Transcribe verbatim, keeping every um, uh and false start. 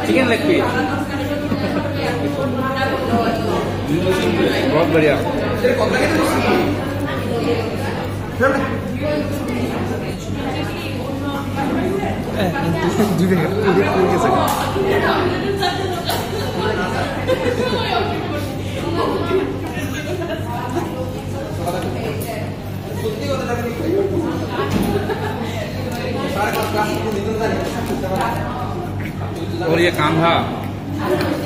Chicken leg piece बहुत बढ़िया। और ये कांधा